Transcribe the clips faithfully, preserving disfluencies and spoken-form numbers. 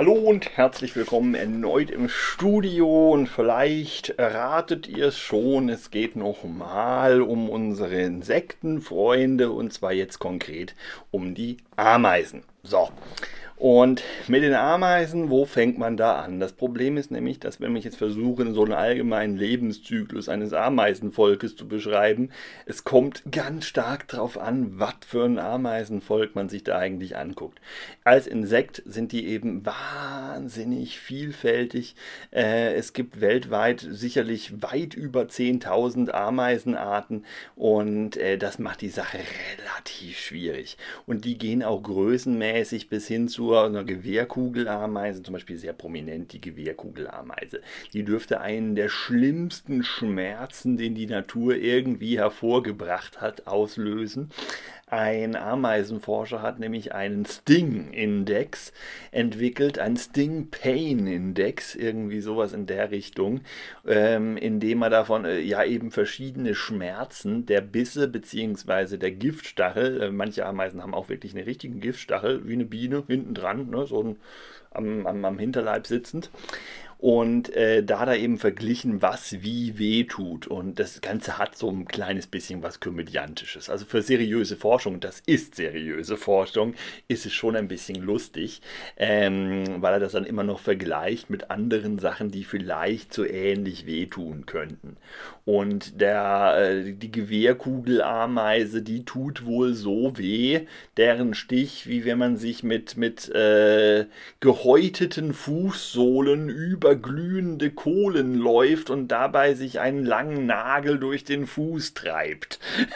Hallo und herzlich willkommen erneut im Studio und vielleicht erratet ihr es schon, es geht nochmal um unsere Insektenfreunde und zwar jetzt konkret um die Ameisen. So. Und mit den Ameisen, wo fängt man da an? Das Problem ist nämlich, dass wenn ich jetzt versuche, so einen allgemeinen Lebenszyklus eines Ameisenvolkes zu beschreiben, es kommt ganz stark darauf an, was für ein Ameisenvolk man sich da eigentlich anguckt. Als Insekt sind die eben wahnsinnig vielfältig. Äh, es gibt weltweit sicherlich weit über zehntausend Ameisenarten und äh, das macht die Sache relativ schwierig. Und die gehen auch größenmäßig bis hin zu einer Gewehrkugelameise, zum Beispiel sehr prominent die Gewehrkugelameise. Die dürfte einen der schlimmsten Schmerzen, den die Natur irgendwie hervorgebracht hat, auslösen. Ein Ameisenforscher hat nämlich einen Sting-Index entwickelt, einen Sting-Pain-Index, irgendwie sowas in der Richtung, ähm, indem er davon äh, ja eben verschiedene Schmerzen der Bisse bzw. der Giftstachel, äh, manche Ameisen haben auch wirklich einen richtigen Giftstachel, wie eine Biene hinten dran, ne, so ein, am, am, am Hinterleib sitzend. Und äh, da da eben verglichen, was wie weh tut. Und das Ganze hat so ein kleines bisschen was Komödiantisches. Also für seriöse Forschung, das ist seriöse Forschung, ist es schon ein bisschen lustig, ähm, weil er das dann immer noch vergleicht mit anderen Sachen, die vielleicht so ähnlich wehtun könnten. Und der, äh, die Gewehrkugelameise, die tut wohl so weh, deren Stich, wie wenn man sich mit, mit äh, gehäuteten Fußsohlen über glühende Kohlen läuft und dabei sich einen langen Nagel durch den Fuß treibt.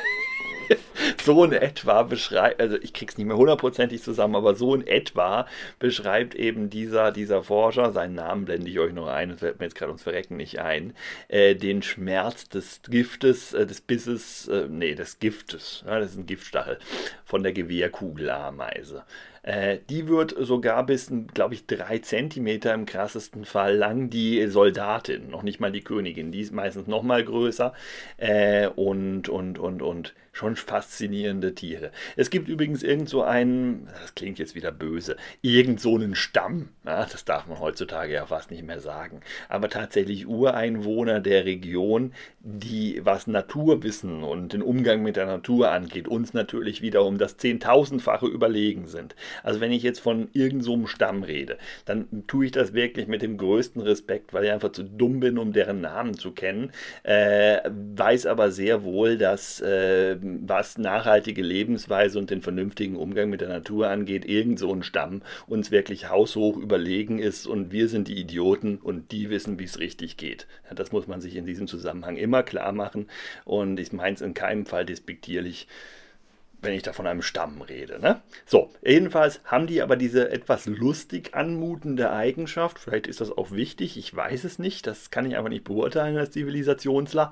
So in etwa beschreibt, also ich krieg's nicht mehr hundertprozentig zusammen, aber so in etwa beschreibt eben dieser, dieser Forscher, seinen Namen blende ich euch noch ein, das fällt mir jetzt gerade ums Verrecken nicht ein, äh, den Schmerz des Giftes, äh, des Bisses, äh, nee, des Giftes, ja, das ist ein Giftstachel von der Gewehrkugelameise. Äh, die wird sogar bis, glaube ich, drei Zentimeter im krassesten Fall lang, die Soldatin, noch nicht mal die Königin, die ist meistens noch mal größer äh, und, und, und, und schon faszinierende Tiere. Es gibt übrigens irgend so einen, das klingt jetzt wieder böse, irgend so einen Stamm, ja, das darf man heutzutage ja fast nicht mehr sagen, aber tatsächlich Ureinwohner der Region, die, was Naturwissen und den Umgang mit der Natur angeht, uns natürlich wieder um das Zehntausendfache überlegen sind. Also wenn ich jetzt von irgend so einem Stamm rede, dann tue ich das wirklich mit dem größten Respekt, weil ich einfach zu dumm bin, um deren Namen zu kennen, äh, weiß aber sehr wohl, dass äh, was nachhaltige Lebensweise und den vernünftigen Umgang mit der Natur angeht, irgend so ein Stamm uns wirklich haushoch überlegen ist und wir sind die Idioten und die wissen, wie es richtig geht. Ja, das muss man sich in diesem Zusammenhang immer klar machen und ich meine es in keinem Fall despektierlich, wenn ich da von einem Stamm rede. Ne? So, jedenfalls haben die aber diese etwas lustig anmutende Eigenschaft, vielleicht ist das auch wichtig, ich weiß es nicht, das kann ich einfach nicht beurteilen als Zivilisationsler,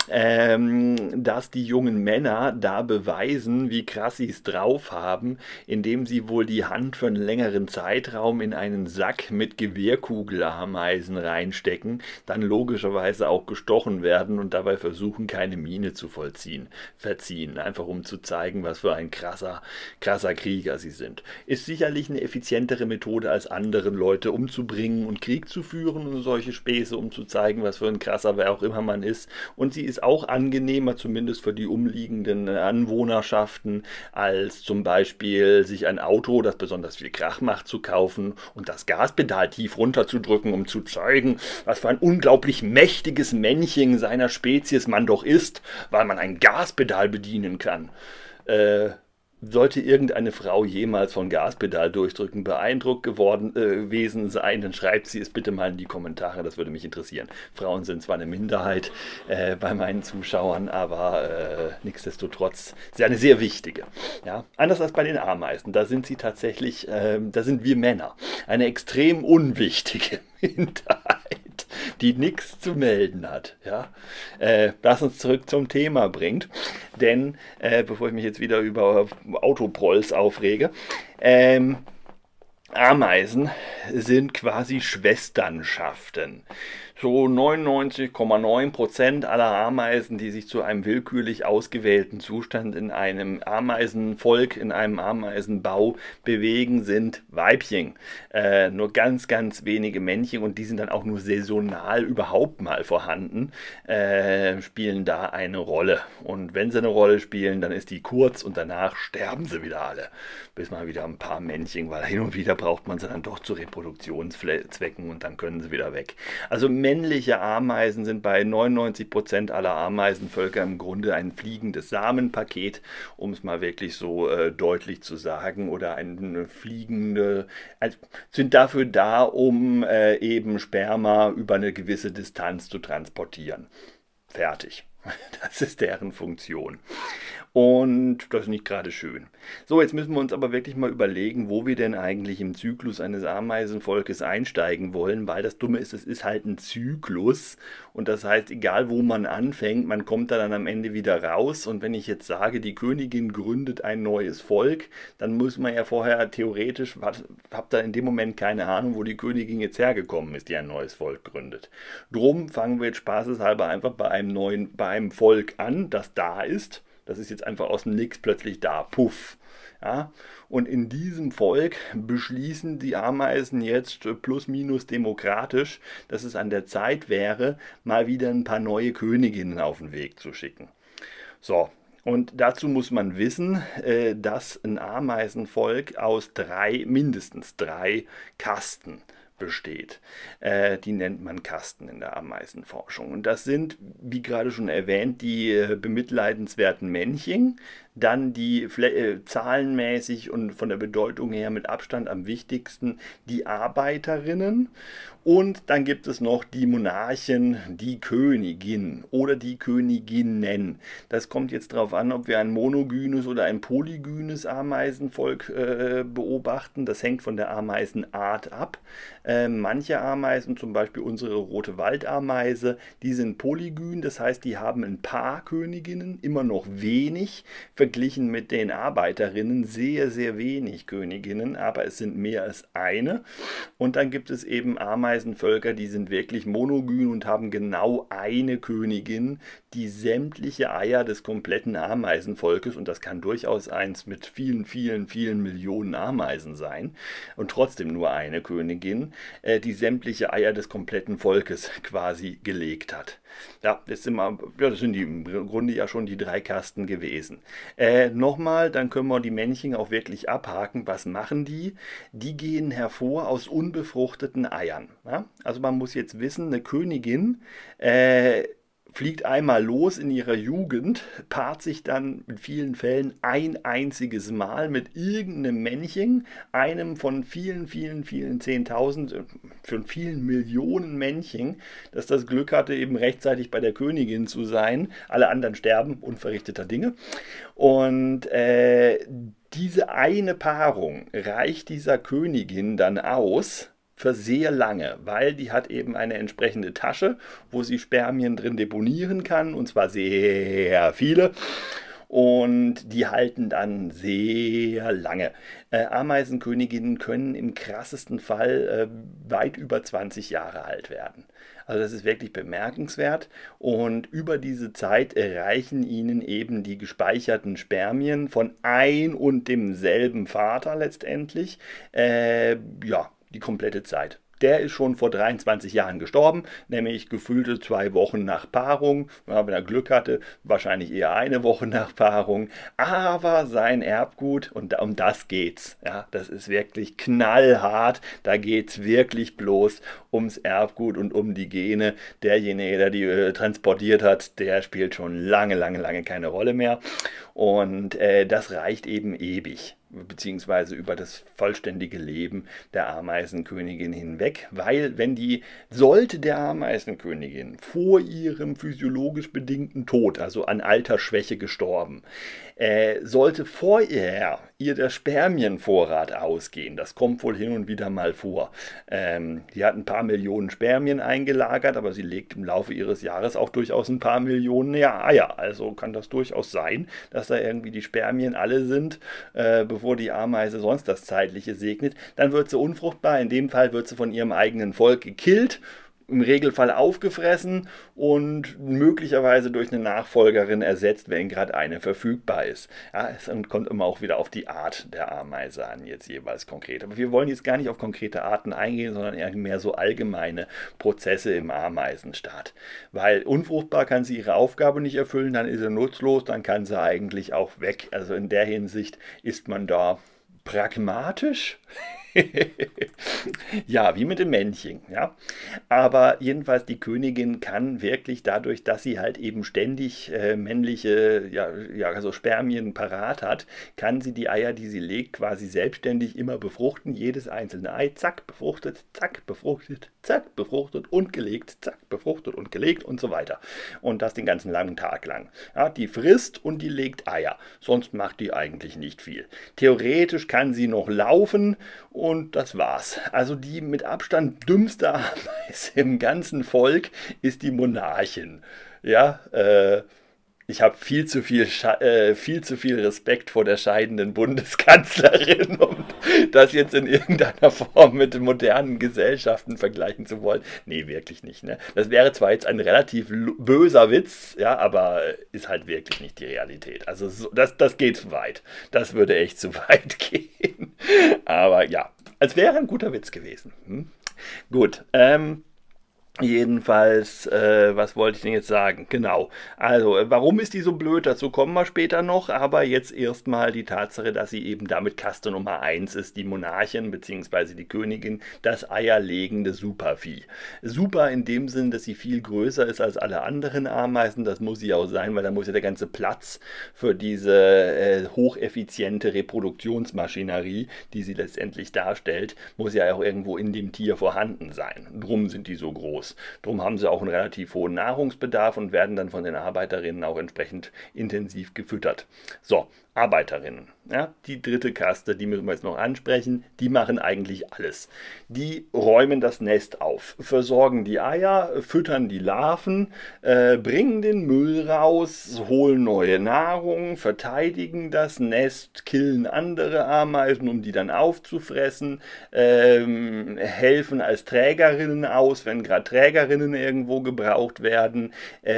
ähm, dass die jungen Männer da beweisen, wie krass sie es drauf haben, indem sie wohl die Hand für einen längeren Zeitraum in einen Sack mit Gewehrkugelameisen reinstecken, dann logischerweise auch gestochen werden und dabei versuchen, keine Miene zu vollziehen, verziehen, einfach um zu zeigen, was für ein krasser, krasser Krieger sie sind. Ist sicherlich eine effizientere Methode, als andere Leute umzubringen und Krieg zu führen und solche Späße, um zu zeigen, was für ein krasser, wer auch immer man ist. Und sie ist auch angenehmer, zumindest für die umliegenden Anwohnerschaften, als zum Beispiel sich ein Auto, das besonders viel Krach macht, zu kaufen und das Gaspedal tief runterzudrücken, um zu zeigen, was für ein unglaublich mächtiges Männchen seiner Spezies man doch ist, weil man ein Gaspedal bedienen kann. Äh, sollte irgendeine Frau jemals von Gaspedal durchdrücken beeindruckt geworden äh, gewesen sein, dann schreibt sie es bitte mal in die Kommentare, das würde mich interessieren. Frauen sind zwar eine Minderheit äh, bei meinen Zuschauern, aber äh, nichtsdestotrotz ist eine sehr wichtige. Ja? Anders als bei den Ameisen, da sind sie tatsächlich, äh, da sind wir Männer, eine extrem unwichtige Minderheit, die nichts zu melden hat. Ja? Äh, was uns zurück zum Thema bringt. Denn, äh, bevor ich mich jetzt wieder über Autoprolls aufrege, ähm, Ameisen sind quasi Schwesternschaften. So neunundneunzig Komma neun Prozent aller Ameisen, die sich zu einem willkürlich ausgewählten Zustand in einem Ameisenvolk, in einem Ameisenbau bewegen, sind Weibchen. Äh, nur ganz, ganz wenige Männchen, und die sind dann auch nur saisonal überhaupt mal vorhanden, äh, spielen da eine Rolle. Und wenn sie eine Rolle spielen, dann ist die kurz und danach sterben sie wieder alle. Bis mal wieder ein paar Männchen, weil hin und wieder braucht man sie dann doch zu Reproduktionszwecken und dann können sie wieder weg. Also männliche Ameisen sind bei neunundneunzig Prozent aller Ameisenvölker im Grunde ein fliegendes Samenpaket, um es mal wirklich so äh, deutlich zu sagen, oder eine fliegende, also sind dafür da, um äh, eben Sperma über eine gewisse Distanz zu transportieren. Fertig. Das ist deren Funktion. Und das ist nicht gerade schön. So, jetzt müssen wir uns aber wirklich mal überlegen, wo wir denn eigentlich im Zyklus eines Ameisenvolkes einsteigen wollen, weil das Dumme ist, es ist halt ein Zyklus. Und das heißt, egal wo man anfängt, man kommt da dann am Ende wieder raus. Und wenn ich jetzt sage, die Königin gründet ein neues Volk, dann muss man ja vorher theoretisch, habt da in dem Moment keine Ahnung, wo die Königin jetzt hergekommen ist, die ein neues Volk gründet. Drum fangen wir jetzt spaßeshalber einfach bei einem neuen, bei einem Volk an, das da ist. Das ist jetzt einfach aus dem Nix plötzlich da. Puff. Ja? Und in diesem Volk beschließen die Ameisen jetzt plus minus demokratisch, dass es an der Zeit wäre, mal wieder ein paar neue Königinnen auf den Weg zu schicken. So. Und dazu muss man wissen, dass ein Ameisenvolk aus drei, mindestens drei Kasten besteht. Äh, die nennt man Kasten in der Ameisenforschung. Und das sind, wie gerade schon erwähnt, die äh, bemitleidenswerten Männchen, dann die äh, zahlenmäßig und von der Bedeutung her mit Abstand am wichtigsten die Arbeiterinnen, und dann gibt es noch die Monarchen, die Königin oder die Königinnen. Das kommt jetzt darauf an, ob wir ein monogynes oder ein polygynes Ameisenvolk äh, beobachten. Das hängt von der Ameisenart ab. Äh, manche Ameisen, zum Beispiel unsere rote Waldameise, die sind polygyn, das heißt, die haben ein paar Königinnen, immer noch wenig, verglichen mit den Arbeiterinnen sehr, sehr wenig Königinnen, aber es sind mehr als eine. Und dann gibt es eben Ameisenvölker, die sind wirklich monogyn und haben genau eine Königin, die sämtliche Eier des kompletten Ameisenvolkes, und das kann durchaus eins mit vielen, vielen, vielen Millionen Ameisen sein, und trotzdem nur eine Königin, äh, die sämtliche Eier des kompletten Volkes quasi gelegt hat. Ja, das sind, mal, ja, das sind die im Grunde ja schon die drei Kasten gewesen. Äh, nochmal, dann können wir die Männchen auch wirklich abhaken. Was machen die? Die gehen hervor aus unbefruchteten Eiern. Ja? Also man muss jetzt wissen, eine Königin äh, fliegt einmal los in ihrer Jugend, paart sich dann in vielen Fällen ein einziges Mal mit irgendeinem Männchen, einem von vielen, vielen, vielen Zehntausend, von vielen Millionen Männchen, das das Glück hatte, eben rechtzeitig bei der Königin zu sein. Alle anderen sterben, unverrichteter Dinge. Und äh, diese eine Paarung reicht dieser Königin dann aus für sehr lange, weil die hat eben eine entsprechende Tasche, wo sie Spermien drin deponieren kann, und zwar sehr viele. Und die halten dann sehr lange. Äh, Ameisenköniginnen können im krassesten Fall äh, weit über zwanzig Jahre alt werden. Also das ist wirklich bemerkenswert, und über diese Zeit erreichen ihnen eben die gespeicherten Spermien von ein und demselben Vater letztendlich, äh, ja, die komplette Zeit. Der ist schon vor dreiundzwanzig Jahren gestorben, nämlich gefühlte zwei Wochen nach Paarung. Ja, wenn er Glück hatte, wahrscheinlich eher eine Woche nach Paarung. Aber sein Erbgut, und um das geht's. Ja, das ist wirklich knallhart. Da geht's wirklich bloß ums Erbgut und um die Gene. Derjenige, der die äh, transportiert hat, der spielt schon lange, lange, lange keine Rolle mehr. Und äh, das reicht eben ewig, beziehungsweise über das vollständige Leben der Ameisenkönigin hinweg, weil wenn die, sollte der Ameisenkönigin vor ihrem physiologisch bedingten Tod, also an Altersschwäche gestorben, äh, sollte vorher ihr der Spermienvorrat ausgehen. Das kommt wohl hin und wieder mal vor. Ähm, die hat ein paar Millionen Spermien eingelagert, aber sie legt im Laufe ihres Jahres auch durchaus ein paar Millionen ja, Eier. Also kann das durchaus sein, dass da irgendwie die Spermien alle sind, äh, bevor die Ameise sonst das Zeitliche segnet. Dann wird sie unfruchtbar. In dem Fall wird sie von ihrem eigenen Volk gekillt, im Regelfall aufgefressen und möglicherweise durch eine Nachfolgerin ersetzt, wenn gerade eine verfügbar ist. Ja, es kommt immer auch wieder auf die Art der Ameise an, jetzt jeweils konkret. Aber wir wollen jetzt gar nicht auf konkrete Arten eingehen, sondern eher mehr so allgemeine Prozesse im Ameisenstaat. Weil unfruchtbar kann sie ihre Aufgabe nicht erfüllen, dann ist sie nutzlos, dann kann sie eigentlich auch weg. Also in der Hinsicht ist man da pragmatisch. Ja, wie mit dem Männchen, ja. Aber jedenfalls die Königin kann wirklich dadurch, dass sie halt eben ständig äh, männliche, ja, ja, also Spermien parat hat, kann sie die Eier, die sie legt, quasi selbstständig immer befruchten. Jedes einzelne Ei, zack, befruchtet, zack, befruchtet, zack, befruchtet und gelegt, zack, befruchtet und gelegt und so weiter. Und das den ganzen langen Tag lang. Ja, die frisst und die legt Eier. Sonst macht die eigentlich nicht viel. Theoretisch kann sie noch laufen und das war's. Also die mit Abstand dümmste Ameise im ganzen Volk ist die Monarchin. Ja, äh, ich habe viel zu viel, äh, viel zu viel Respekt vor der scheidenden Bundeskanzlerin, um das jetzt in irgendeiner Form mit den modernen Gesellschaften vergleichen zu wollen. Nee, wirklich nicht. Ne? Das wäre zwar jetzt ein relativ böser Witz, ja, aber ist halt wirklich nicht die Realität. Also so, das, das geht zu weit. Das würde echt zu weit gehen. Aber ja, es wäre ein guter Witz gewesen. Hm? Gut, ähm... Jedenfalls, äh, was wollte ich denn jetzt sagen? Genau. Also, äh, warum ist die so blöd? Dazu kommen wir später noch. Aber jetzt erstmal die Tatsache, dass sie eben damit Kaste Nummer eins ist, die Monarchin bzw. die Königin, das eierlegende Supervieh. Super in dem Sinn, dass sie viel größer ist als alle anderen Ameisen. Das muss sie auch sein, weil da muss ja der ganze Platz für diese äh, hocheffiziente Reproduktionsmaschinerie, die sie letztendlich darstellt, muss ja auch irgendwo in dem Tier vorhanden sein. Drum sind die so groß. Drum haben sie auch einen relativ hohen Nahrungsbedarf und werden dann von den Arbeiterinnen auch entsprechend intensiv gefüttert. So, Arbeiterinnen. Ja, die dritte Kaste, die müssen wir jetzt noch ansprechen, die machen eigentlich alles. Die räumen das Nest auf, versorgen die Eier, füttern die Larven, äh, bringen den Müll raus, holen neue Nahrung, verteidigen das Nest, killen andere Ameisen, um die dann aufzufressen, ähm, helfen als Trägerinnen aus, wenn gerade Trägerinnen irgendwo gebraucht werden,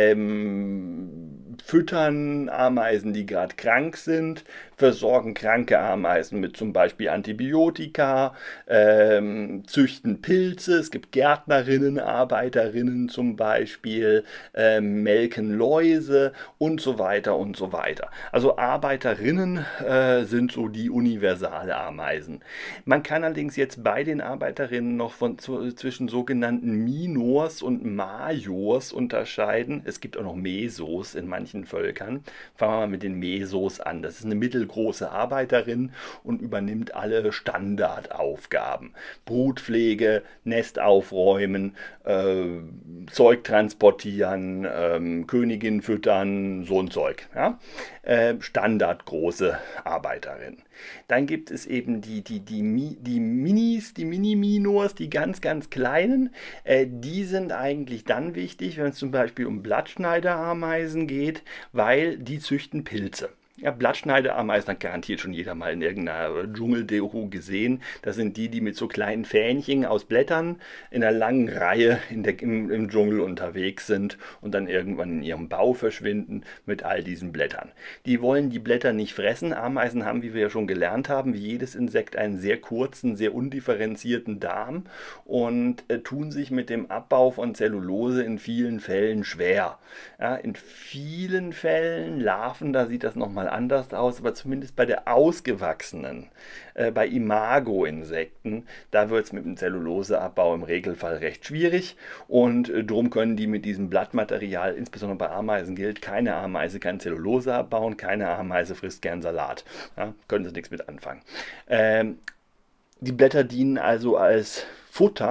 ähm, füttern Ameisen, die gerade krank sind, versorgen kranke Ameisen mit zum Beispiel Antibiotika, ähm, züchten Pilze, es gibt Gärtnerinnen, Arbeiterinnen zum Beispiel, ähm, melken Läuse und so weiter und so weiter. Also Arbeiterinnen äh, sind so die universale Ameisen. Man kann allerdings jetzt bei den Arbeiterinnen noch von, zu, zwischen sogenannten Minors und Majors unterscheiden. Es gibt auch noch Mesos in manchen Völkern. Fangen wir mal mit den Mesos an. Das ist eine mittelgroße Arbeiterin und übernimmt alle Standardaufgaben. Brutpflege, Nest aufräumen, äh, Zeug transportieren, äh, Königin füttern, so ein Zeug. Ja? Äh, standardgroße Arbeiterin. Dann gibt es eben die, die, die, die Minis, die Mini-Minors, die ganz, ganz kleinen. Äh, die sind eigentlich dann wichtig, wenn es zum Beispiel um Blattschneiderameisen geht, weil die züchten Pilze. Ja, Blattschneiderameisen hat garantiert schon jeder mal in irgendeiner Dschungeldoku gesehen. Das sind die, die mit so kleinen Fähnchen aus Blättern in einer langen Reihe in der, im, im Dschungel unterwegs sind und dann irgendwann in ihrem Bau verschwinden mit all diesen Blättern. Die wollen die Blätter nicht fressen. Ameisen haben, wie wir ja schon gelernt haben, wie jedes Insekt einen sehr kurzen, sehr undifferenzierten Darm und äh, tun sich mit dem Abbau von Zellulose in vielen Fällen schwer. Ja, in vielen Fällen, Larven, da sieht das nochmal anders aus, aber zumindest bei der ausgewachsenen, äh, bei Imago-Insekten, da wird es mit dem Zelluloseabbau im Regelfall recht schwierig und äh, darum können die mit diesem Blattmaterial, insbesondere bei Ameisen gilt, keine Ameise kann Zellulose abbauen, keine Ameise frisst gern Salat. Ja, können sie nichts mit anfangen. Ähm, die Blätter dienen also als Futter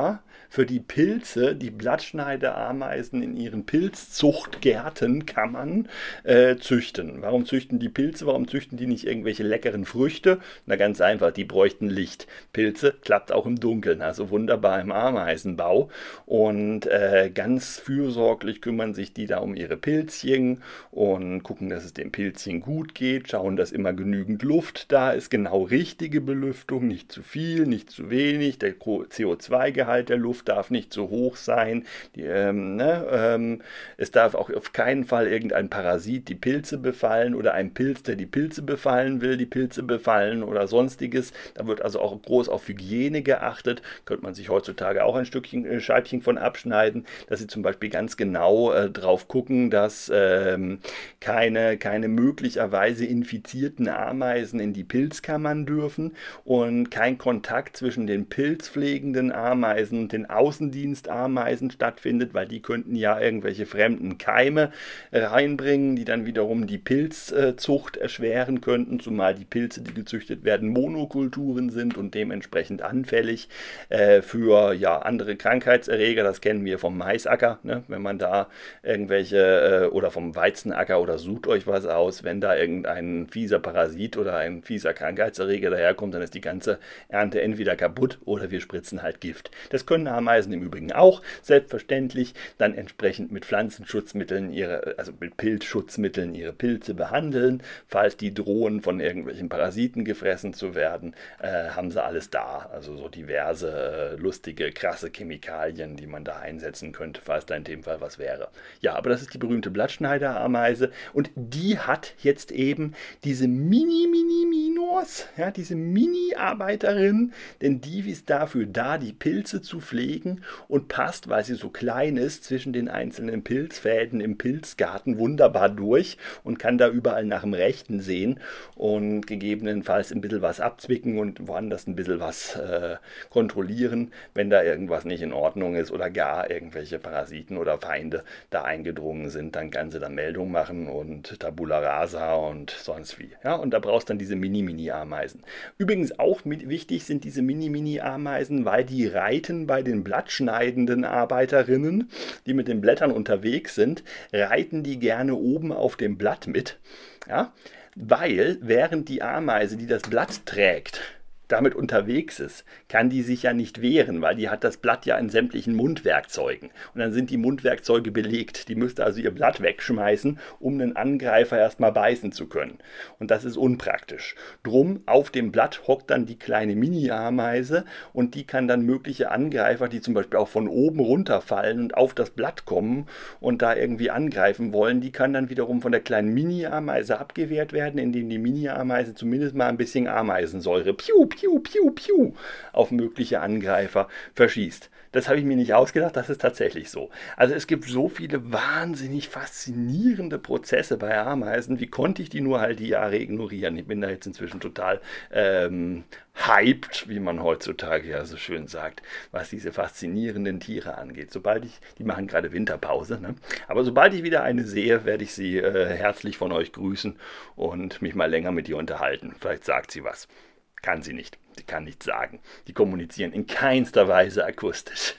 für die Pilze, die Blattschneiderameisen in ihren Pilzzuchtgärten kann man äh, züchten. Warum züchten die Pilze? Warum züchten die nicht irgendwelche leckeren Früchte? Na ganz einfach, die bräuchten Licht. Pilze klappt auch im Dunkeln, also wunderbar im Ameisenbau. Und äh, ganz fürsorglich kümmern sich die da um ihre Pilzchen und gucken, dass es dem Pilzchen gut geht, schauen, dass immer genügend Luft da ist, genau richtige Belüftung, nicht zu viel, nicht zu wenig, der C O zwei Gehalt der Luft darf nicht zu hoch sein, die, ähm, ne, ähm, es darf auch auf keinen Fall irgendein Parasit die Pilze befallen oder ein Pilz, der die Pilze befallen will, die Pilze befallen oder sonstiges. Da wird also auch groß auf Hygiene geachtet, könnte man sich heutzutage auch ein Stückchen, äh, Scheibchen von abschneiden, dass sie zum Beispiel ganz genau äh, drauf gucken, dass ähm, keine, keine möglicherweise infizierten Ameisen in die Pilzkammern dürfen und kein Kontakt zwischen den pilzpflegenden Ameisen und den Außendienstameisen stattfindet, weil die könnten ja irgendwelche fremden Keime reinbringen, die dann wiederum die Pilzzucht erschweren könnten, zumal die Pilze, die gezüchtet werden, Monokulturen sind und dementsprechend anfällig äh, für ja, andere Krankheitserreger. Das kennen wir vom Maisacker, ne? Wenn man da irgendwelche, äh, oder vom Weizenacker oder sucht euch was aus, wenn da irgendein fieser Parasit oder ein fieser Krankheitserreger daherkommt, dann ist die ganze Ernte entweder kaputt oder wir spritzen halt Gift. Das können Ameisen im Übrigen auch, selbstverständlich, dann entsprechend mit Pflanzenschutzmitteln, ihre, also mit Pilzschutzmitteln ihre Pilze behandeln. Falls die drohen, von irgendwelchen Parasiten gefressen zu werden, äh, haben sie alles da. Also so diverse, äh, lustige, krasse Chemikalien, die man da einsetzen könnte, falls da in dem Fall was wäre. Ja, aber das ist die berühmte Blattschneiderameise und die hat jetzt eben diese Mini-Mini-Minors, ja, diese Mini-Arbeiterin, denn die ist dafür da, die Pilze zu pflegen und passt, weil sie so klein ist, zwischen den einzelnen Pilzfäden im Pilzgarten wunderbar durch und kann da überall nach dem Rechten sehen und gegebenenfalls ein bisschen was abzwicken und woanders ein bisschen was äh, kontrollieren, wenn da irgendwas nicht in Ordnung ist oder gar irgendwelche Parasiten oder Feinde da eingedrungen sind, dann kann sie da Meldung machen und Tabula Rasa und sonst wie. Ja, und da brauchst du dann diese Mini-Mini-Ameisen. Übrigens auch mit wichtig sind diese Mini-Mini-Ameisen, weil die reiten bei den blattschneidenden Arbeiterinnen, die mit den Blättern unterwegs sind, reiten die gerne oben auf dem Blatt mit. Ja, weil während die Ameise, die das Blatt trägt, damit unterwegs ist, kann die sich ja nicht wehren, weil die hat das Blatt ja in sämtlichen Mundwerkzeugen. Und dann sind die Mundwerkzeuge belegt. Die müsste also ihr Blatt wegschmeißen, um einen Angreifer erstmal beißen zu können. Und das ist unpraktisch. Drum, auf dem Blatt hockt dann die kleine Mini-Ameise und die kann dann mögliche Angreifer, die zum Beispiel auch von oben runterfallen und auf das Blatt kommen und da irgendwie angreifen wollen, die kann dann wiederum von der kleinen Mini-Ameise abgewehrt werden, indem die Mini-Ameise zumindest mal ein bisschen Ameisensäure piu, piu, Piu, piu, piu, auf mögliche Angreifer verschießt. Das habe ich mir nicht ausgedacht, das ist tatsächlich so. Also es gibt so viele wahnsinnig faszinierende Prozesse bei Ameisen. Wie konnte ich die nur all die Jahre ignorieren? Ich bin da jetzt inzwischen total ähm, hyped, wie man heutzutage ja so schön sagt, was diese faszinierenden Tiere angeht. Sobald ich, die machen gerade Winterpause, ne? Aber sobald ich wieder eine sehe, werde ich sie äh, herzlich von euch grüßen und mich mal länger mit ihr unterhalten. Vielleicht sagt sie was. Kann sie nicht. Sie kann nichts sagen. Die kommunizieren in keinster Weise akustisch.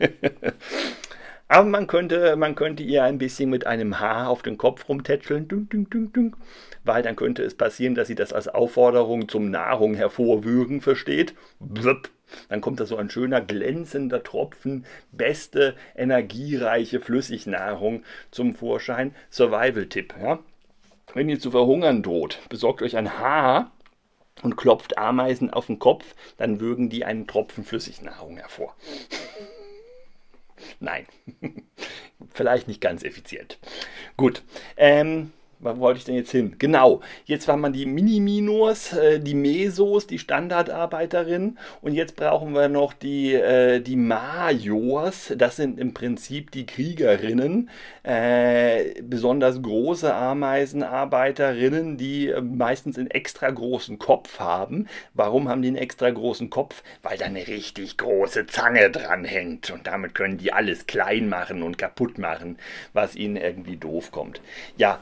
Aber man könnte, man könnte ihr ein bisschen mit einem Haar auf den Kopf rumtätscheln, dünk, dünk, dünk, dünk, weil dann könnte es passieren, dass sie das als Aufforderung zum Nahrung hervorwürgen versteht. Blub. Dann kommt da so ein schöner glänzender Tropfen, beste, energiereiche Flüssignahrung zum Vorschein. Survival-Tipp. Ja? Wenn ihr zu verhungern droht, besorgt euch ein Haar und klopft Ameisen auf den Kopf, dann würgen die einen Tropfen Flüssignahrung hervor. Nein, vielleicht nicht ganz effizient. Gut, ähm, wo wollte ich denn jetzt hin? Genau, jetzt haben wir die Mini-Minors, äh, die Mesos, die Standardarbeiterinnen und jetzt brauchen wir noch die, äh, die Majors, das sind im Prinzip die Kriegerinnen, äh, besonders große Ameisenarbeiterinnen, die äh, meistens einen extra großen Kopf haben. Warum haben die einen extra großen Kopf? Weil da eine richtig große Zange dran hängt und damit können die alles klein machen und kaputt machen, was ihnen irgendwie doof kommt. Ja, jetzt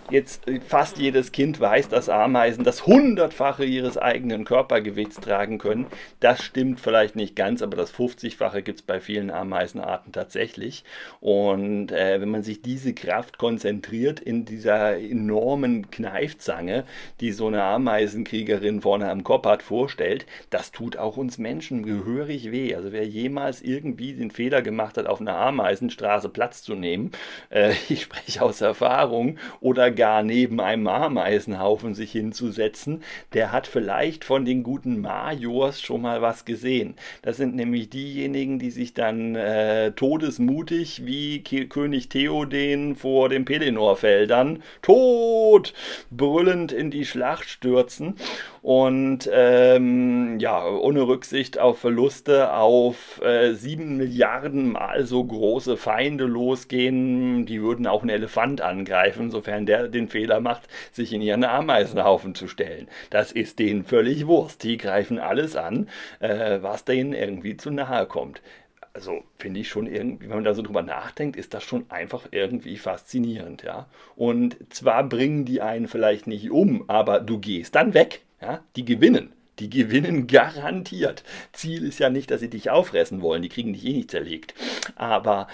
fast jedes Kind weiß, dass Ameisen das Hundertfache ihres eigenen Körpergewichts tragen können. Das stimmt vielleicht nicht ganz, aber das fünfzigfache gibt es bei vielen Ameisenarten tatsächlich. Und äh, wenn man sich diese Kraft konzentriert in dieser enormen Kneifzange, die so eine Ameisenkriegerin vorne am Kopf hat, vorstellt, das tut auch uns Menschen gehörig weh. Also wer jemals irgendwie den Fehler gemacht hat, auf einer Ameisenstraße Platz zu nehmen, äh, ich spreche aus Erfahrung, oder gar neben einem Ameisenhaufen sich hinzusetzen, der hat vielleicht von den guten Majors schon mal was gesehen. Das sind nämlich diejenigen, die sich dann äh, todesmutig wie Ke König Theoden vor den Pelennor-Feldern tot brüllend in die Schlacht stürzen und ähm, ja, ohne Rücksicht auf Verluste auf äh, sieben Milliarden Mal so große Feinde losgehen. Die würden auch einen Elefant angreifen, sofern der den Fehler macht, sich in ihren Ameisenhaufen zu stellen. Das ist denen völlig Wurst. Die greifen alles an, äh, was denen irgendwie zu nahe kommt. Also finde ich schon irgendwie, wenn man da so drüber nachdenkt, ist das schon einfach irgendwie faszinierend, ja. Und zwar bringen die einen vielleicht nicht um, aber du gehst dann weg, ja. Die gewinnen. Die gewinnen garantiert. Ziel ist ja nicht, dass sie dich auffressen wollen, die kriegen dich eh nicht zerlegt. Aber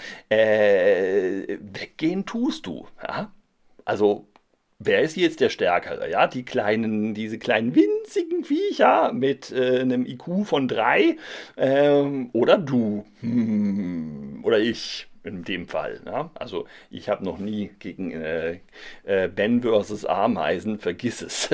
äh, weggehen tust du, ja. Also wer ist jetzt der Stärkere? Ja, die kleinen, diese kleinen winzigen Viecher mit äh, einem I Q von drei ähm, oder du hm, oder ich in dem Fall. Ja? Also ich habe noch nie gegen äh, äh, Ben versus Ameisen, vergiss es.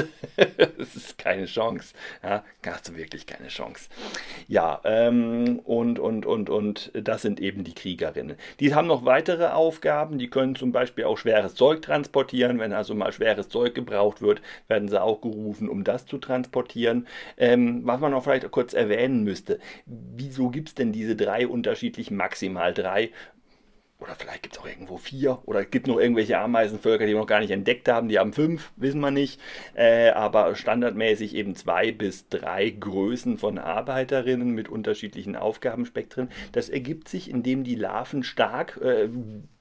Es ist keine Chance. Ja? Hast du wirklich keine Chance. Ja, ähm, und, und, und, und das sind eben die Kriegerinnen. Die haben noch weitere Aufgaben, die können zum Beispiel auch schweres Zeug transportieren. Wenn also mal schweres Zeug gebraucht wird, werden sie auch gerufen, um das zu transportieren. Ähm, was man noch vielleicht kurz erwähnen müsste, wieso gibt es denn diese drei unterschiedlichen, maximal drei, oder vielleicht gibt es auch irgendwo vier. Oder es gibt noch irgendwelche Ameisenvölker, die wir noch gar nicht entdeckt haben. Die haben fünf, wissen wir nicht. Äh, aber standardmäßig eben zwei bis drei Größen von Arbeiterinnen mit unterschiedlichen Aufgabenspektren. Das ergibt sich, indem die Larven stark äh,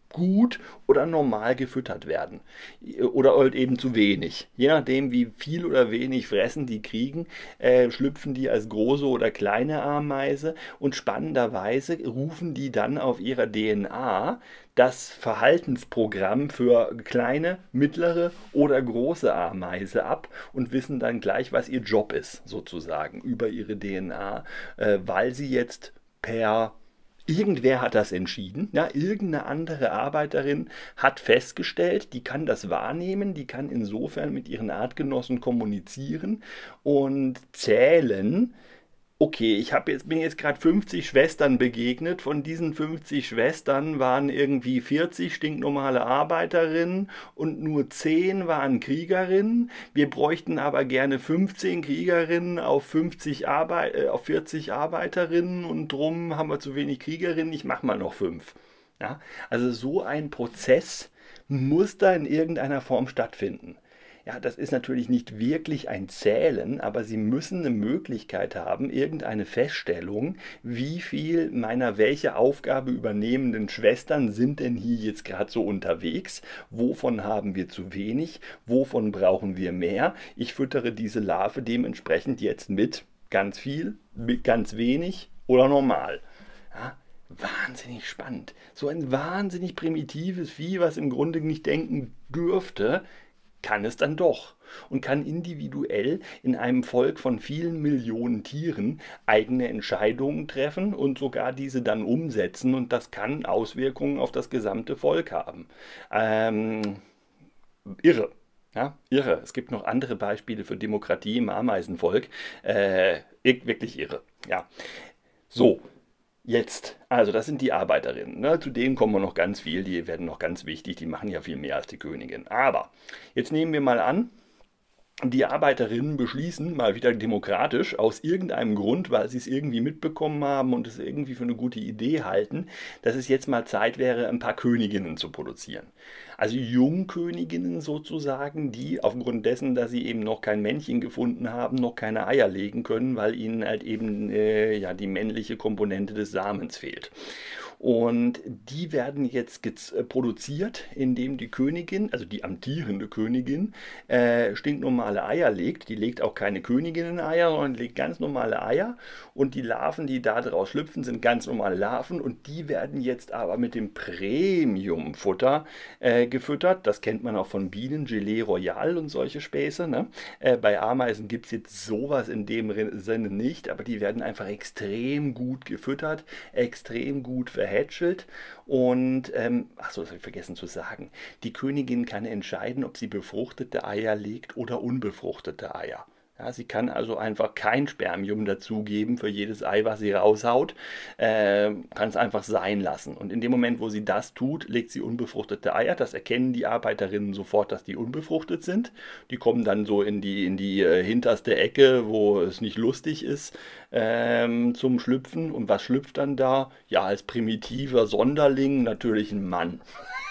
gut oder normal gefüttert werden. Oder halt eben zu wenig. Je nachdem, wie viel oder wenig Fressen die kriegen, äh, schlüpfen die als große oder kleine Ameise und spannenderweise rufen die dann auf ihrer D N A das Verhaltensprogramm für kleine, mittlere oder große Ameise ab und wissen dann gleich, was ihr Job ist, sozusagen, über ihre D N A, äh, weil sie jetzt per Irgendwer hat das entschieden, ja, irgendeine andere Arbeiterin hat festgestellt, die kann das wahrnehmen, die kann insofern mit ihren Artgenossen kommunizieren und zählen. Okay, ich hab jetzt, bin jetzt gerade fünfzig Schwestern begegnet. Von diesen fünfzig Schwestern waren irgendwie vierzig stinknormale Arbeiterinnen und nur zehn waren Kriegerinnen. Wir bräuchten aber gerne fünfzehn Kriegerinnen auf, fünfzig Arbeit, äh, auf vierzig Arbeiterinnen und drum haben wir zu wenig Kriegerinnen. Ich mache mal noch fünf. Ja? Also so ein Prozess muss da in irgendeiner Form stattfinden. Ja, das ist natürlich nicht wirklich ein Zählen, aber Sie müssen eine Möglichkeit haben, irgendeine Feststellung, wie viel meiner welche Aufgabe übernehmenden Schwestern sind denn hier jetzt gerade so unterwegs, wovon haben wir zu wenig, wovon brauchen wir mehr. Ich füttere diese Larve dementsprechend jetzt mit ganz viel, mit ganz wenig oder normal. Ja, wahnsinnig spannend. So ein wahnsinnig primitives Vieh, was im Grunde nicht denken dürfte, kann es dann doch und kann individuell in einem Volk von vielen Millionen Tieren eigene Entscheidungen treffen und sogar diese dann umsetzen und das kann Auswirkungen auf das gesamte Volk haben. Ähm, irre. Ja, irre. Es gibt noch andere Beispiele für Demokratie im Ameisenvolk. Äh, wirklich irre. Ja. So. Jetzt, also das sind die Arbeiterinnen, ne? Zu denen kommen wir noch ganz viel, die werden noch ganz wichtig, die machen ja viel mehr als die Königin. Aber jetzt nehmen wir mal an, die Arbeiterinnen beschließen, mal wieder demokratisch, aus irgendeinem Grund, weil sie es irgendwie mitbekommen haben und es irgendwie für eine gute Idee halten, dass es jetzt mal Zeit wäre, ein paar Königinnen zu produzieren. Also Jungköniginnen sozusagen, die aufgrund dessen, dass sie eben noch kein Männchen gefunden haben, noch keine Eier legen können, weil ihnen halt eben äh, ja, die männliche Komponente des Samens fehlt. Und die werden jetzt gez- äh, produziert, indem die Königin, also die amtierende Königin, äh, stinknormale Eier legt. Die legt auch keine Königinnen-Eier, sondern legt ganz normale Eier. Und die Larven, die da draus schlüpfen, sind ganz normale Larven. Und die werden jetzt aber mit dem Premium-Futter äh, gefüttert. Das kennt man auch von Bienen, Gelee Royal und solche Späße. Ne? Äh, bei Ameisen gibt es jetzt sowas in dem Sinne nicht, aber die werden einfach extrem gut gefüttert, extrem gut verhätschelt. Und, ähm, achso, das habe ich vergessen zu sagen, die Königin kann entscheiden, ob sie befruchtete Eier legt oder unbefruchtete Eier. Ja, sie kann also einfach kein Spermium dazugeben für jedes Ei, was sie raushaut, äh, kann es einfach sein lassen. Und in dem Moment, wo sie das tut, legt sie unbefruchtete Eier. Das erkennen die Arbeiterinnen sofort, dass die unbefruchtet sind. Die kommen dann so in die, in die äh, hinterste Ecke, wo es nicht lustig ist, ähm, zum Schlüpfen. Und was schlüpft dann da? Ja, als primitiver Sonderling natürlich ein Mann.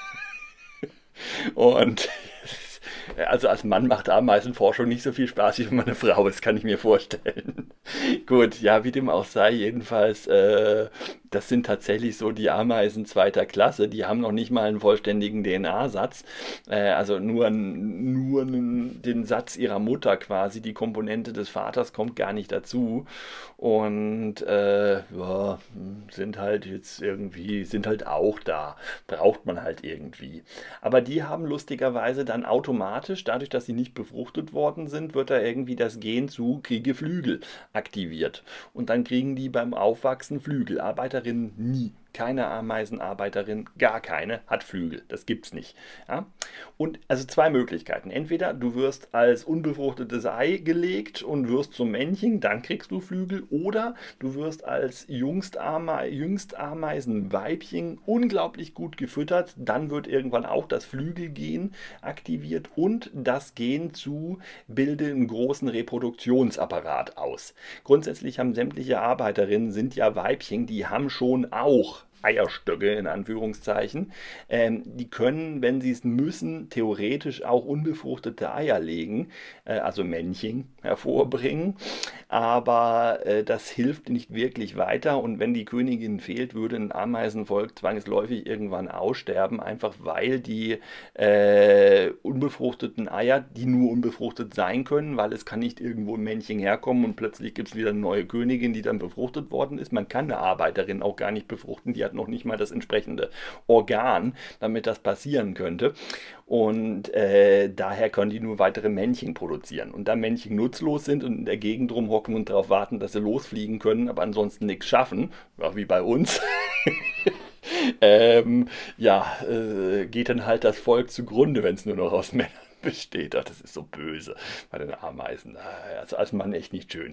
Und also als Mann macht Ameisenforschung nicht so viel Spaß, wie wenn man eine Frau ist, kann ich mir vorstellen. Gut, ja, wie dem auch sei, jedenfalls, äh, das sind tatsächlich so die Ameisen zweiter Klasse, die haben noch nicht mal einen vollständigen D N A-Satz, äh, also nur, nur den Satz ihrer Mutter quasi, die Komponente des Vaters kommt gar nicht dazu und äh, ja, sind halt jetzt irgendwie, sind halt auch da, braucht man halt irgendwie. Aber die haben lustigerweise dann automatisch, dadurch, dass sie nicht befruchtet worden sind, wird da irgendwie das Gen zu kriege Flügel aktiviert. Und dann kriegen die beim Aufwachsen Flügel. Arbeiterinnen nie. Keine Ameisenarbeiterin, gar keine, hat Flügel. Das gibt's nicht. Ja? Und also zwei Möglichkeiten. Entweder du wirst als unbefruchtetes Ei gelegt und wirst zum Männchen, dann kriegst du Flügel. Oder du wirst als Jungstarme Jüngstameisenweibchen unglaublich gut gefüttert. Dann wird irgendwann auch das Flügelgen aktiviert und das Gen zu bilde einen großen Reproduktionsapparat aus. Grundsätzlich haben sämtliche Arbeiterinnen, sind ja Weibchen, die haben schon auch Eierstöcke in Anführungszeichen. Ähm, die können, wenn sie es müssen, theoretisch auch unbefruchtete Eier legen, äh, also Männchen hervorbringen. Aber äh, das hilft nicht wirklich weiter. Und wenn die Königin fehlt, würde ein Ameisenvolk zwangsläufig irgendwann aussterben, einfach weil die äh, unbefruchteten Eier, die nur unbefruchtet sein können, weil es kann nicht irgendwo ein Männchen herkommen und plötzlich gibt es wieder eine neue Königin, die dann befruchtet worden ist. Man kann eine Arbeiterin auch gar nicht befruchten, die hat noch nicht mal das entsprechende Organ, damit das passieren könnte. Und äh, daher können die nur weitere Männchen produzieren. Und da Männchen nutzlos sind und in der Gegend rumhocken und darauf warten, dass sie losfliegen können, aber ansonsten nichts schaffen, ja, wie bei uns, ähm, ja, äh, geht dann halt das Volk zugrunde, wenn es nur noch aus Männern besteht. Ach, das ist so böse bei den Ameisen. Also als Mann echt nicht schön.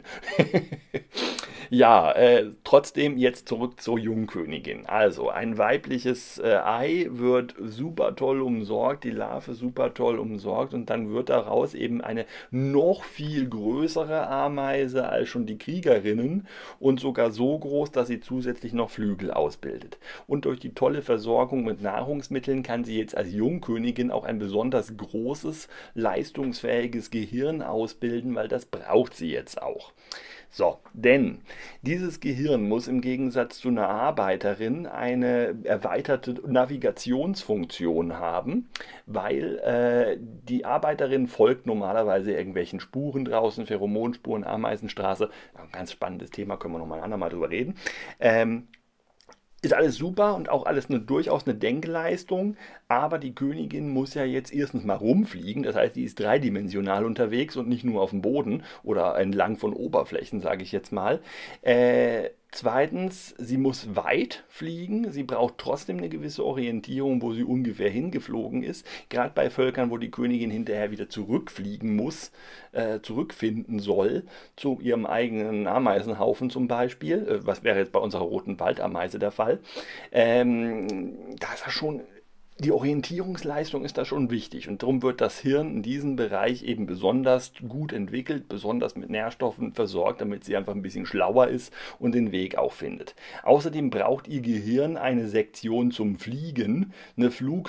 Ja, äh, trotzdem jetzt zurück zur Jungkönigin. Also ein weibliches äh, Ei wird super toll umsorgt, die Larve super toll umsorgt und dann wird daraus eben eine noch viel größere Ameise als schon die Kriegerinnen und sogar so groß, dass sie zusätzlich noch Flügel ausbildet. Und durch die tolle Versorgung mit Nahrungsmitteln kann sie jetzt als Jungkönigin auch ein besonders großes, leistungsfähiges Gehirn ausbilden, weil das braucht sie jetzt auch. So, denn dieses Gehirn muss im Gegensatz zu einer Arbeiterin eine erweiterte Navigationsfunktion haben, weil äh, die Arbeiterin folgt normalerweise irgendwelchen Spuren draußen, Pheromonspuren, Ameisenstraße. Ein ganz spannendes Thema, können wir noch mal ein andermal drüber reden. Ähm, Ist alles super und auch alles eine, durchaus eine Denkleistung, aber die Königin muss ja jetzt erstens mal rumfliegen, das heißt, die ist dreidimensional unterwegs und nicht nur auf dem Boden oder entlang von Oberflächen, sage ich jetzt mal. Äh, Zweitens, sie muss weit fliegen, sie braucht trotzdem eine gewisse Orientierung, wo sie ungefähr hingeflogen ist. Gerade bei Völkern, wo die Königin hinterher wieder zurückfliegen muss, äh, zurückfinden soll, zu ihrem eigenen Ameisenhaufen zum Beispiel, äh, was wäre jetzt bei unserer roten Waldameise der Fall, ähm, da ist das schon Die Orientierungsleistung ist da schon wichtig und darum wird das Hirn in diesem Bereich eben besonders gut entwickelt, besonders mit Nährstoffen versorgt, damit sie einfach ein bisschen schlauer ist und den Weg auch findet. Außerdem braucht ihr Gehirn eine Sektion zum Fliegen, eine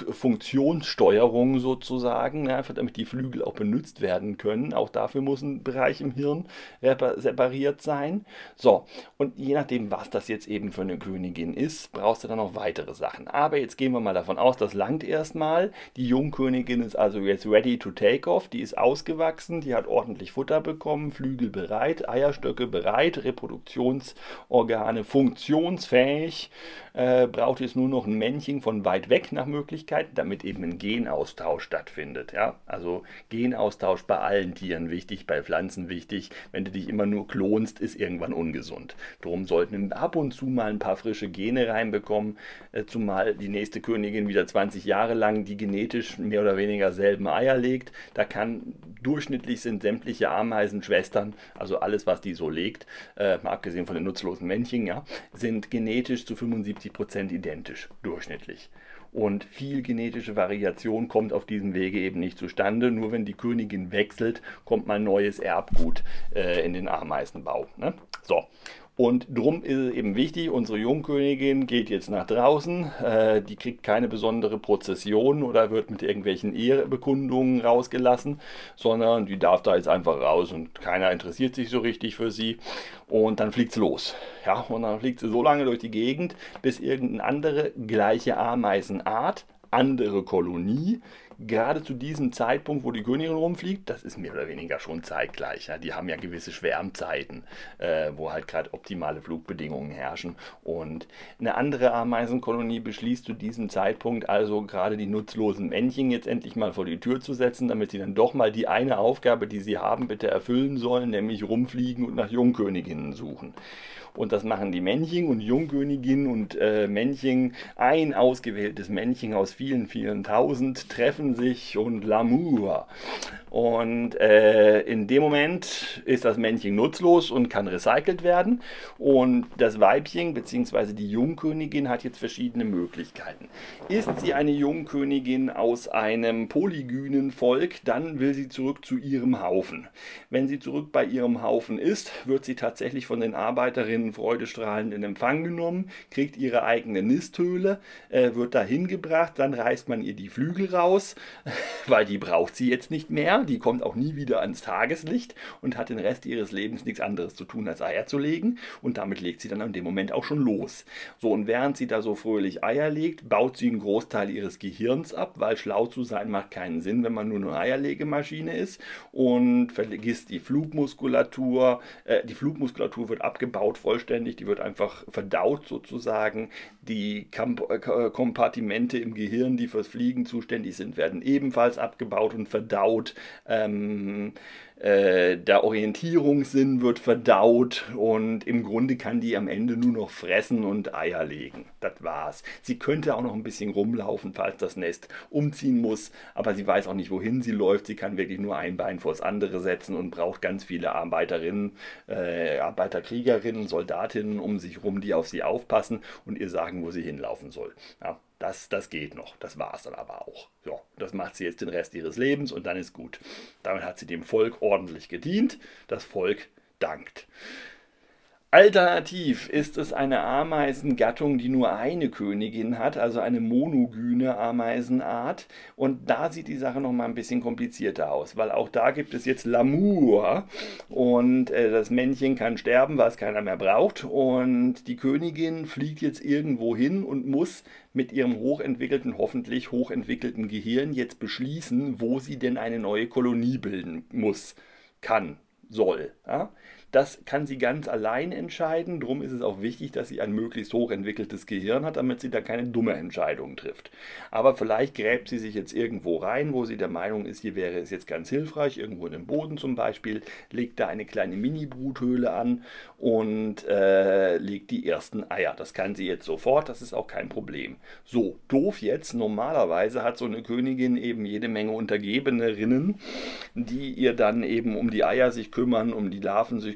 Flugfunktionssteuerung sozusagen, einfach damit die Flügel auch benutzt werden können. Auch dafür muss ein Bereich im Hirn separiert sein. So, und je nachdem, was das jetzt eben für eine Königin ist, brauchst du dann noch weitere Sachen. Aber jetzt gehen wir mal davon aus, dass langt erstmal. Die Jungkönigin ist also jetzt ready to take off. Die ist ausgewachsen, die hat ordentlich Futter bekommen, Flügel bereit, Eierstöcke bereit, Reproduktionsorgane funktionsfähig. Äh, braucht jetzt nur noch ein Männchen von weit weg nach Möglichkeit, damit eben ein Genaustausch stattfindet. Ja? Also Genaustausch bei allen Tieren wichtig, bei Pflanzen wichtig. Wenn du dich immer nur klonst, ist irgendwann ungesund. Darum sollten wir ab und zu mal ein paar frische Gene reinbekommen, äh, zumal die nächste Königin wieder zwanzig Jahre lang die genetisch mehr oder weniger selben Eier legt. Da kann durchschnittlich sind sämtliche Ameisenschwestern, also alles, was die so legt, äh, mal abgesehen von den nutzlosen Männchen, ja, sind genetisch zu fünfundsiebzig Prozent identisch, durchschnittlich. Und viel genetische Variation kommt auf diesem Wege eben nicht zustande. Nur wenn die Königin wechselt, kommt mal neues Erbgut äh, in den Ameisenbau. Ne? So. Und drum ist es eben wichtig, unsere Jungkönigin geht jetzt nach draußen, äh, die kriegt keine besondere Prozession oder wird mit irgendwelchen Ehebekundungen rausgelassen, sondern die darf da jetzt einfach raus und keiner interessiert sich so richtig für sie und dann fliegt sie los. Ja, und dann fliegt sie so lange durch die Gegend, bis irgendeine andere gleiche Ameisenart, andere Kolonie, gerade zu diesem Zeitpunkt, wo die Königin rumfliegt, das ist mehr oder weniger schon zeitgleich. Ja. Die haben ja gewisse Schwärmzeiten, äh, wo halt gerade optimale Flugbedingungen herrschen. Und eine andere Ameisenkolonie beschließt zu diesem Zeitpunkt also gerade die nutzlosen Männchen jetzt endlich mal vor die Tür zu setzen, damit sie dann doch mal die eine Aufgabe, die sie haben, bitte erfüllen sollen, nämlich rumfliegen und nach Jungköniginnen suchen. Und das machen die Männchen und Jungkönigin und äh, Männchen. Ein ausgewähltes Männchen aus vielen, vielen Tausend treffen sich und L'amour. Und äh, in dem Moment ist das Männchen nutzlos und kann recycelt werden. Und das Weibchen bzw. die Jungkönigin hat jetzt verschiedene Möglichkeiten. Ist sie eine Jungkönigin aus einem polygynen Volk, dann will sie zurück zu ihrem Haufen. Wenn sie zurück bei ihrem Haufen ist, wird sie tatsächlich von den Arbeiterinnen freudestrahlend in Empfang genommen, kriegt ihre eigene Nisthöhle, äh, wird dahin gebracht, dann reißt man ihr die Flügel raus, weil die braucht sie jetzt nicht mehr, die kommt auch nie wieder ans Tageslicht und hat den Rest ihres Lebens nichts anderes zu tun, als Eier zu legen und damit legt sie dann in dem Moment auch schon los. So, und während sie da so fröhlich Eier legt, baut sie einen Großteil ihres Gehirns ab, weil schlau zu sein macht keinen Sinn, wenn man nur eine Eierlegemaschine ist und vergisst die Flugmuskulatur, äh, die Flugmuskulatur wird abgebaut voll vollständig, die wird einfach verdaut sozusagen. Die Kompartimente im Gehirn, die fürs Fliegen zuständig sind, werden ebenfalls abgebaut und verdaut. Ähm, äh, der Orientierungssinn wird verdaut und im Grunde kann die am Ende nur noch fressen und Eier legen. Das war's. Sie könnte auch noch ein bisschen rumlaufen, falls das Nest umziehen muss, aber sie weiß auch nicht, wohin sie läuft. Sie kann wirklich nur ein Bein vors andere setzen und braucht ganz viele Arbeiterinnen, äh, Arbeiterkriegerinnen, Soldatinnen um sich rum, die auf sie aufpassen und ihr sagen, wo sie hinlaufen soll. Ja, das, das geht noch. Das war es dann aber auch. So, das macht sie jetzt den Rest ihres Lebens und dann ist gut. Damit hat sie dem Volk ordentlich gedient. Das Volk dankt. Alternativ ist es eine Ameisengattung, die nur eine Königin hat, also eine monogyne Ameisenart. Und da sieht die Sache noch mal ein bisschen komplizierter aus, weil auch da gibt es jetzt L'amour und äh, das Männchen kann sterben, was keiner mehr braucht. Und die Königin fliegt jetzt irgendwo hin und muss mit ihrem hochentwickelten, hoffentlich hochentwickelten Gehirn jetzt beschließen, wo sie denn eine neue Kolonie bilden muss, kann, soll. Ja? Das kann sie ganz allein entscheiden. Darum ist es auch wichtig, dass sie ein möglichst hochentwickeltes Gehirn hat, damit sie da keine dumme Entscheidung trifft. Aber vielleicht gräbt sie sich jetzt irgendwo rein, wo sie der Meinung ist, hier wäre es jetzt ganz hilfreich, irgendwo in den Boden zum Beispiel, legt da eine kleine Mini-Bruthöhle an und äh, legt die ersten Eier. Das kann sie jetzt sofort, das ist auch kein Problem. So, doof jetzt, normalerweise hat so eine Königin eben jede Menge Untergebenerinnen, die ihr dann eben um die Eier sich kümmern, um die Larven sich kümmern,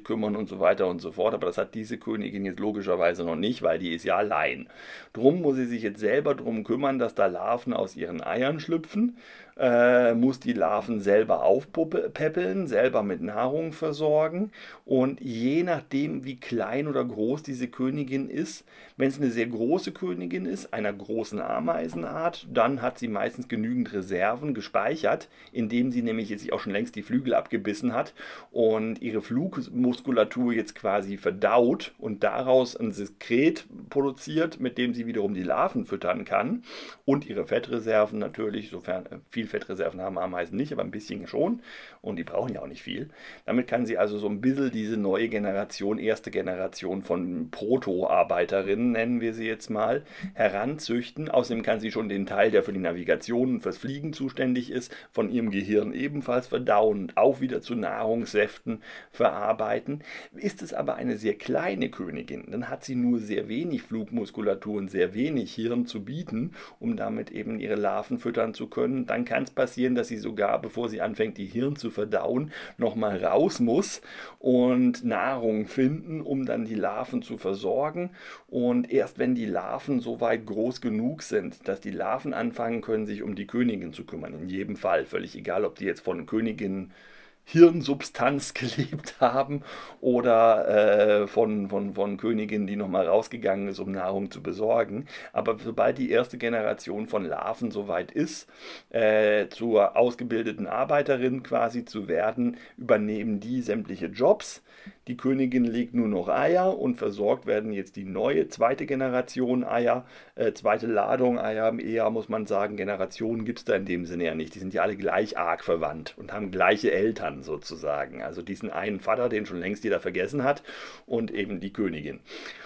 kümmern und so weiter und so fort. Aber das hat diese Königin jetzt logischerweise noch nicht, weil die ist ja allein. Drum muss sie sich jetzt selber darum kümmern, dass da Larven aus ihren Eiern schlüpfen, äh, muss die Larven selber aufpäppeln, selber mit Nahrung versorgen und je nachdem, wie klein oder groß diese Königin ist, wenn es eine sehr große Königin ist, einer großen Ameisenart, dann hat sie meistens genügend Reserven gespeichert, indem sie nämlich jetzt sich auch schon längst die Flügel abgebissen hat und ihre Flugmuskulatur jetzt quasi verdaut und daraus ein Sekret produziert, mit dem sie wiederum die Larven füttern kann und ihre Fettreserven natürlich, sofern viel Fettreserven haben Ameisen nicht, aber ein bisschen schon und die brauchen ja auch nicht viel. Damit kann sie also so ein bisschen diese neue Generation, erste Generation von Proto-Arbeiterinnen, nennen wir sie jetzt mal, heranzüchten. Außerdem kann sie schon den Teil, der für die Navigation und fürs Fliegen zuständig ist, von ihrem Gehirn ebenfalls verdauen und auch wieder zu Nahrungssäften verarbeiten. Ist es aber eine sehr kleine Königin, dann hat sie nur sehr wenig Flugmuskulatur und sehr wenig Hirn zu bieten, um damit eben ihre Larven füttern zu können. Dann kann es passieren, dass sie sogar, bevor sie anfängt, die Hirn zu verdauen, nochmal raus muss und Nahrung finden, um dann die Larven zu versorgen. Und erst wenn die Larven so weit groß genug sind, dass die Larven anfangen können, sich um die Königin zu kümmern, in jedem Fall, völlig egal, ob die jetzt von Königinnen Hirnsubstanz gelebt haben oder äh, von, von, von Königinnen, die nochmal rausgegangen ist, um Nahrung zu besorgen. Aber sobald die erste Generation von Larven soweit ist, äh, zur ausgebildeten Arbeiterin quasi zu werden, übernehmen die sämtliche Jobs. Die Königin legt nur noch Eier und versorgt werden jetzt die neue, zweite Generation Eier, äh, zweite Ladung Eier, eher muss man sagen, Generationen gibt es da in dem Sinne ja nicht. Die sind ja alle gleich arg verwandt und haben gleiche Eltern sozusagen. Also diesen einen Vater, den schon längst jeder vergessen hat und eben die Königin.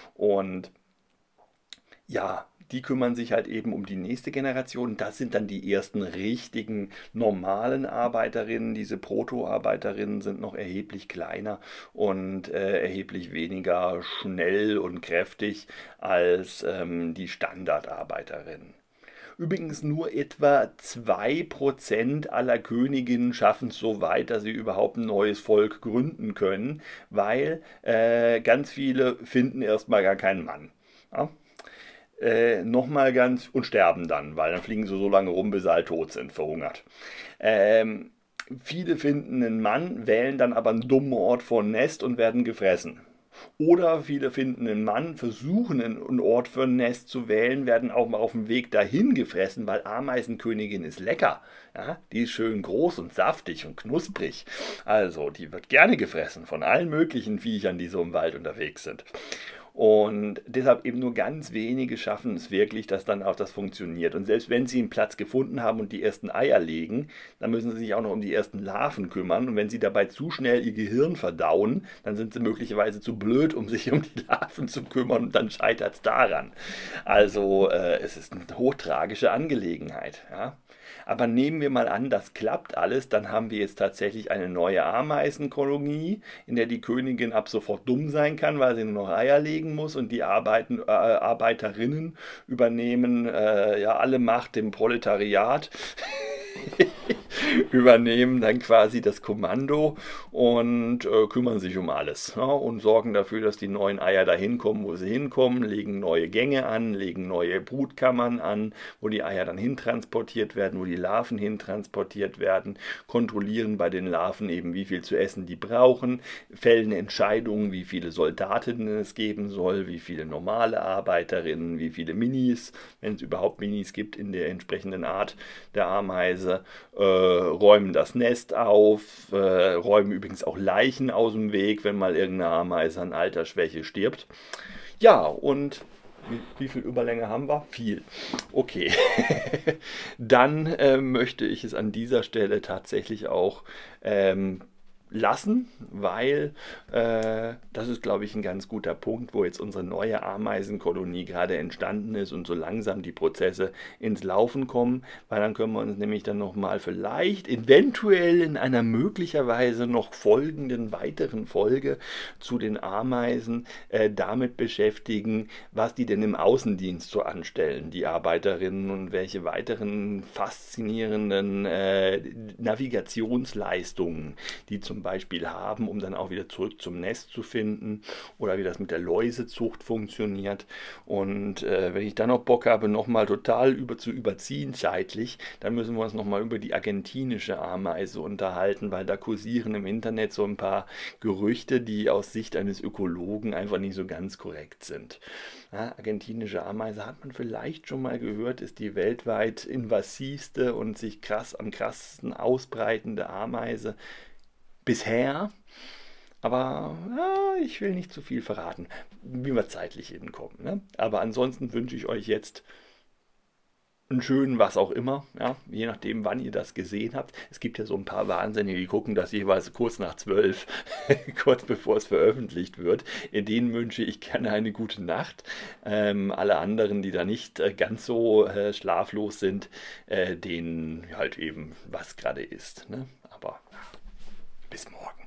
Und ja, die kümmern sich halt eben um die nächste Generation. Das sind dann die ersten richtigen normalen Arbeiterinnen. Diese Proto-Arbeiterinnen sind noch erheblich kleiner und äh, erheblich weniger schnell und kräftig als ähm, die Standardarbeiterinnen. Übrigens nur etwa zwei Prozent aller Königinnen schaffen es so weit, dass sie überhaupt ein neues Volk gründen können, weil äh, ganz viele finden erstmal gar keinen Mann. Ja? Äh, nochmal ganz und sterben dann, weil dann fliegen sie so lange rum, bis sie halt tot sind, verhungert. Ähm, viele finden einen Mann, wählen dann aber einen dummen Ort vor ein Nest und werden gefressen. Oder viele finden einen Mann, versuchen einen Ort für ein Nest zu wählen, werden auch mal auf dem Weg dahin gefressen, weil Ameisenkönigin ist lecker. Ja, die ist schön groß und saftig und knusprig. Also, die wird gerne gefressen von allen möglichen Viechern, die so im Wald unterwegs sind. Und deshalb eben nur ganz wenige schaffen es wirklich, dass dann auch das funktioniert. Und selbst wenn sie einen Platz gefunden haben und die ersten Eier legen, dann müssen sie sich auch noch um die ersten Larven kümmern. Und wenn sie dabei zu schnell ihr Gehirn verdauen, dann sind sie möglicherweise zu blöd, um sich um die Larven zu kümmern und dann scheitert es daran. Also äh, es ist eine hochtragische Angelegenheit. Ja? Aber nehmen wir mal an, das klappt alles, dann haben wir jetzt tatsächlich eine neue Ameisenkolonie, in der die Königin ab sofort dumm sein kann, weil sie nur noch Eier legen muss und die Arbeiten, äh, Arbeiterinnen übernehmen äh, ja alle Macht im Proletariat. übernehmen dann quasi das Kommando und äh, kümmern sich um alles, ja, und sorgen dafür, dass die neuen Eier dahin kommen, wo sie hinkommen, legen neue Gänge an, legen neue Brutkammern an, wo die Eier dann hintransportiert werden, wo die Larven hintransportiert werden, kontrollieren bei den Larven eben, wie viel zu essen die brauchen, fällen Entscheidungen, wie viele Soldatinnen es geben soll, wie viele normale Arbeiterinnen, wie viele Minis, wenn es überhaupt Minis gibt in der entsprechenden Art der Ameise, äh, räumen das Nest auf, äh, räumen übrigens auch Leichen aus dem Weg, wenn mal irgendeine Ameise an Altersschwäche stirbt. Ja, und wie, wie viel Überlänge haben wir? Viel. Okay. Dann äh, möchte ich es an dieser Stelle tatsächlich auch ähm, lassen, weil äh, das ist, glaube ich, ein ganz guter Punkt, wo jetzt unsere neue Ameisenkolonie gerade entstanden ist und so langsam die Prozesse ins Laufen kommen, weil dann können wir uns nämlich dann nochmal vielleicht eventuell in einer möglicherweise noch folgenden weiteren Folge zu den Ameisen äh, damit beschäftigen, was die denn im Außendienst so anstellen, die Arbeiterinnen, und welche weiteren faszinierenden äh, Navigationsleistungen die zum Beispiel haben, um dann auch wieder zurück zum Nest zu finden oder wie das mit der Läusezucht funktioniert. Und äh, wenn ich dann noch Bock habe, nochmal total über zu überziehen zeitlich, dann müssen wir uns nochmal über die argentinische Ameise unterhalten, weil da kursieren im Internet so ein paar Gerüchte, die aus Sicht eines Ökologen einfach nicht so ganz korrekt sind. Ja, argentinische Ameise hat man vielleicht schon mal gehört, ist die weltweit invasivste und sich krass am krassesten ausbreitende Ameise bisher. Aber ja, ich will nicht zu viel verraten, wie wir zeitlich hinkommen. Ne? Aber ansonsten wünsche ich euch jetzt einen schönen was auch immer, ja, je nachdem, wann ihr das gesehen habt. Es gibt ja so ein paar Wahnsinnige, die gucken das jeweils kurz nach zwölf, kurz bevor es veröffentlicht wird. In denen wünsche ich gerne eine gute Nacht. Ähm, alle anderen, die da nicht äh, ganz so äh, schlaflos sind, äh, denen halt eben was gerade ist. Ne? Aber ja, bis morgen.